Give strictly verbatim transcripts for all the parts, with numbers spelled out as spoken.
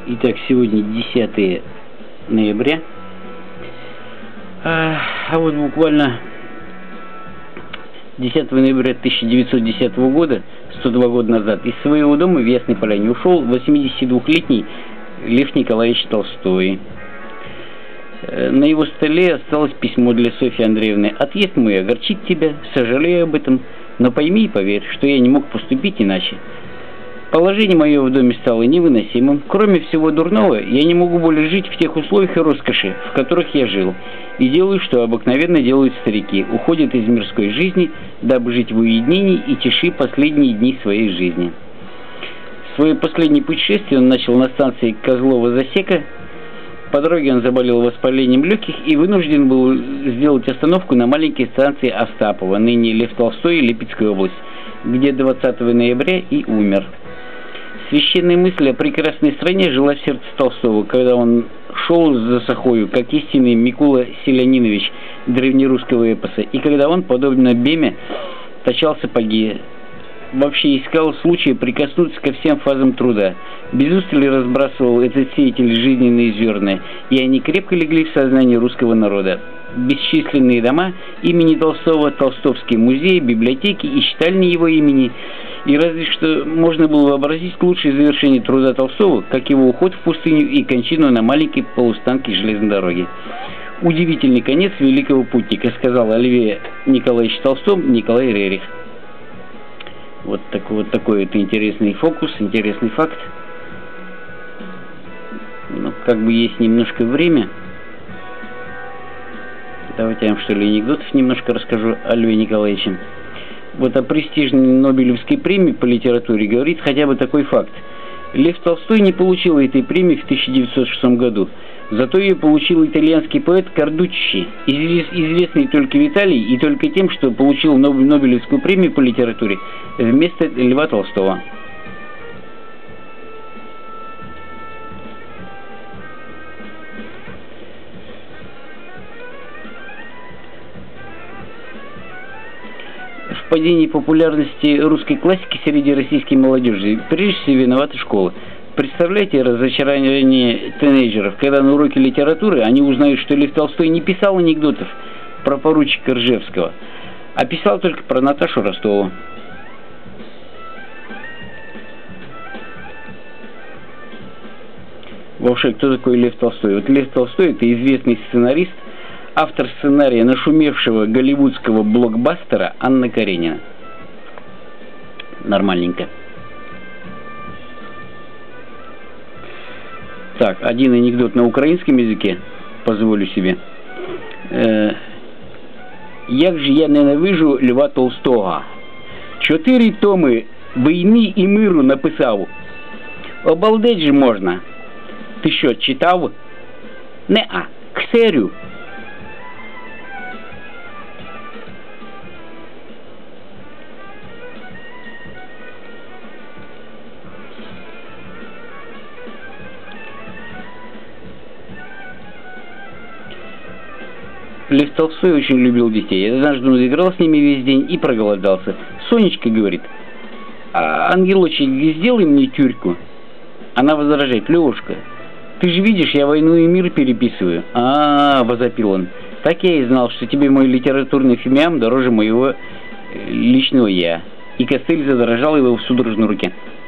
Итак, сегодня десятое ноября. А, а вот буквально десятого ноября тысяча девятьсот десятого года, сто два года назад, из своего дома в Ясной Поляне ушел восьмидесятидвухлетний Лев Николаевич Толстой. На его столе осталось письмо для Софьи Андреевны. «Отъезд мой огорчит тебя, сожалею об этом, но пойми и поверь, что я не мог поступить иначе. Положение мое в доме стало невыносимым. Кроме всего дурного, я не могу более жить в тех условиях и роскоши, в которых я жил, и делаю, что обыкновенно делают старики, уходят из мирской жизни, дабы жить в уединении и тиши последние дни своей жизни». Свое последнее путешествие он начал на станции Козлова-Засека. По дороге он заболел воспалением легких и вынужден был сделать остановку на маленькой станции Остапова, ныне Лев Толстой, Липецкая область, где двадцатого ноября и умер. Священная мысль о прекрасной стране жила в сердце Толстого, когда он шел за Сахою, как истинный Микула Селянинович древнерусского эпоса, и когда он, подобно Беме, точал сапоги, вообще искал случая прикоснуться ко всем фазам труда. Без устали разбрасывал этот сеятель жизненные зерна, и они крепко легли в сознание русского народа. Бесчисленные дома имени Толстого, Толстовские музеи, библиотеки и читальни его имени, и разве что можно было вообразить лучшее завершение труда Толстого, как его уход в пустыню и кончину на маленькой полустанке железной дороги. «Удивительный конец великого путника», сказал о Льве Николаевиче Толстом Николай Рерих. Вот такой вот такой это интересный фокус, интересный факт. Ну, как бы есть немножко время. Давайте я вам, что ли, анекдотов немножко расскажу о Льве Николаевиче. Вот о престижной Нобелевской премии по литературе говорит хотя бы такой факт. Лев Толстой не получил этой премии в тысяча девятьсот шестом году. Зато ее получил итальянский поэт Кардуччи, известный только в Италии и только тем, что получил Нобелевскую премию по литературе вместо Льва Толстого. В падении популярности русской классики среди российской молодежи прежде всего виновата школа. Представляете разочарование тинейджеров, когда на уроке литературы они узнают, что Лев Толстой не писал анекдотов про поручика Ржевского, а писал только про Наташу Ростову. Вообще, кто такой Лев Толстой? Вот Лев Толстой — это известный сценарист, автор сценария нашумевшего голливудского блокбастера «Анна Каренина». Нормальненько. Так, один анекдот на украинском языке, позволю себе. Е, як же я ненавижу Льва Толстого. Чотири томи війни і миру написав. Обалдеть же можна. Ти що, читав? Не-а, ксерю. Лев Толстой очень любил детей. Однажды он играл с ними весь день и проголодался. Сонечка говорит: а, ангелочек, сделай мне тюрьку. Она возражает: Левушка, ты же видишь, я «Войну и мир» переписываю. А, -а, -а, возопил он. Так я и знал, что тебе мой литературный фимиам дороже моего личного я. И костыль задрожал его в судорожной руке.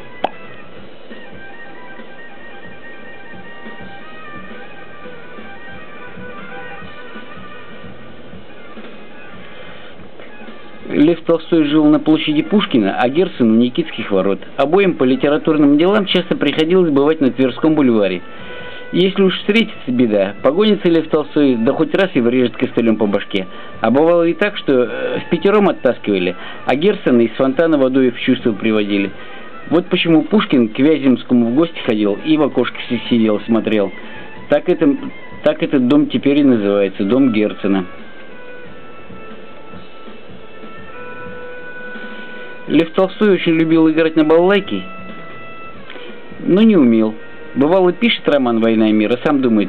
Лев Толстой жил на площади Пушкина, а Герцен у Никитских ворот. Обоим по литературным делам часто приходилось бывать на Тверском бульваре. Если уж встретится беда, погонится Лев Толстой, да хоть раз и врежет костылем по башке. А бывало и так, что впятером оттаскивали, а Герцена из фонтана водой в чувство приводили. Вот почему Пушкин к Вяземскому в гости ходил и в окошко сидел, смотрел. Так, это, так этот дом теперь и называется, дом Герцена. Лев Толстой очень любил играть на балалайке, но не умел. Бывало, пишет роман «Война и мир», а сам думает: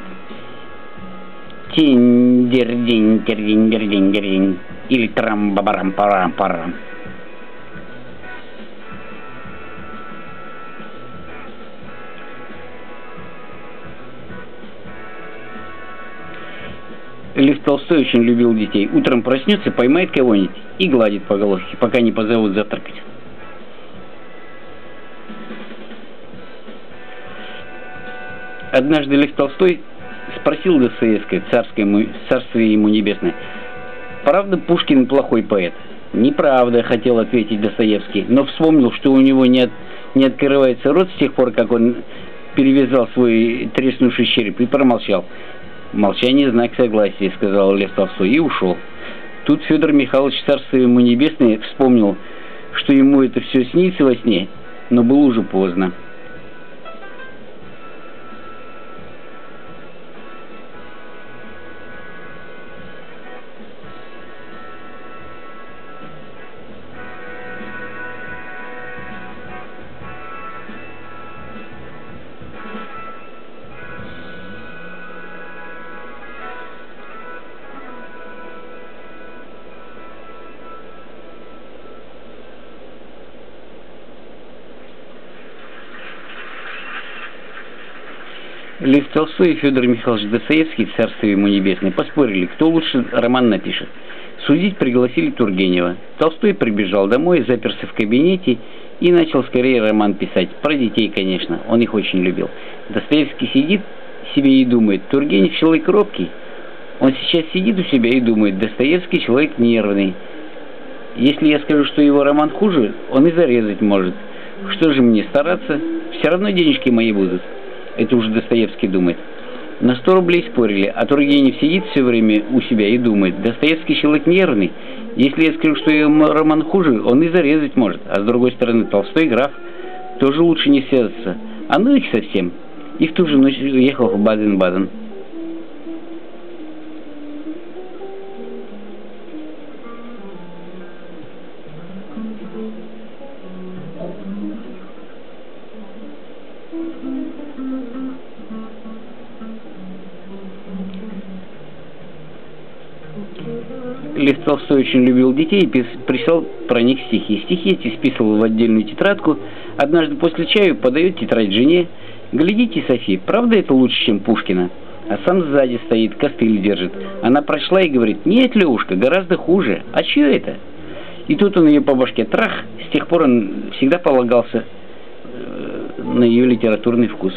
тинь-дер-динь-дер-динь-дер-динь-дер-динь, или трам-ба-барам-парам-парам. Лев Толстой очень любил детей. Утром проснется, поймает кого-нибудь и гладит по головке, пока не позовут завтракать. Однажды Лев Толстой спросил Достоевского, царское ему, царствие ему небесное: «Правда, Пушкин плохой поэт?» «Неправда», — хотел ответить Достоевский, но вспомнил, что у него не, от, не открывается рот с тех пор, как он перевязал свой треснувший череп, и промолчал. «Молчание — знак согласия», — сказал Лев Толстой, и ушел. Тут Федор Михайлович, царствие ему небесное, вспомнил, что ему это все снится во сне, но было уже поздно. Лев Толстой и Федор Михайлович Достоевский, царствие ему небесное, поспорили, кто лучше роман напишет. Судить пригласили Тургенева. Толстой прибежал домой, заперся в кабинете и начал скорее роман писать. Про детей, конечно, он их очень любил. Достоевский сидит себе и думает: Тургенев человек робкий. Он сейчас сидит у себя и думает: Достоевский человек нервный. Если я скажу, что его роман хуже, он и зарезать может. Что же мне стараться? Все равно денежки мои будут. Это уже Достоевский думает. На сто рублей спорили, а Тургенев сидит все время у себя и думает: Достоевский человек нервный. Если я скажу, что его роман хуже, он и зарезать может. А с другой стороны, Толстой граф, тоже лучше не связаться. А ну их совсем. И в ту же ночь уехал в Баден-Баден. Лев Толстой очень любил детей и писал про них стихи. Стихи эти списывал в отдельную тетрадку. Однажды после чаю подает тетрадь жене. «Глядите, Софи, правда это лучше, чем Пушкина?» А сам сзади стоит, костыль держит. Она прочла и говорит: «Нет, Левушка, гораздо хуже. А чье это?» И тут он ее по башке трах. С тех пор он всегда полагался на ее литературный вкус.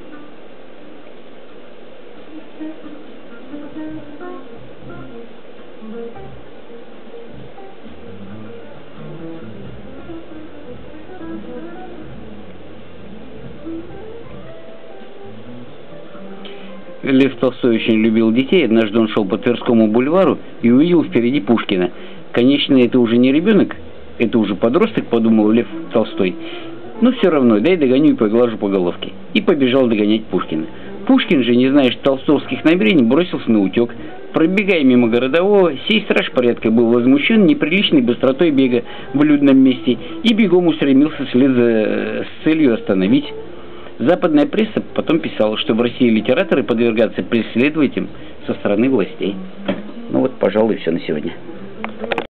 Лев Толстой очень любил детей. Однажды он шел по Тверскому бульвару и увидел впереди Пушкина. Конечно, это уже не ребенок, это уже подросток, подумал Лев Толстой. Но все равно, дай догоню и поглажу по головке. И побежал догонять Пушкина. Пушкин же, не зная толстовских намерений, бросился на утек. Пробегая мимо городового, сей страж порядка был возмущен неприличной быстротой бега в людном месте и бегом устремился вслед за с целью остановить. Западная пресса потом писала, что в России литераторы подвергаются преследованиям со стороны властей. Ну вот, пожалуй, все на сегодня.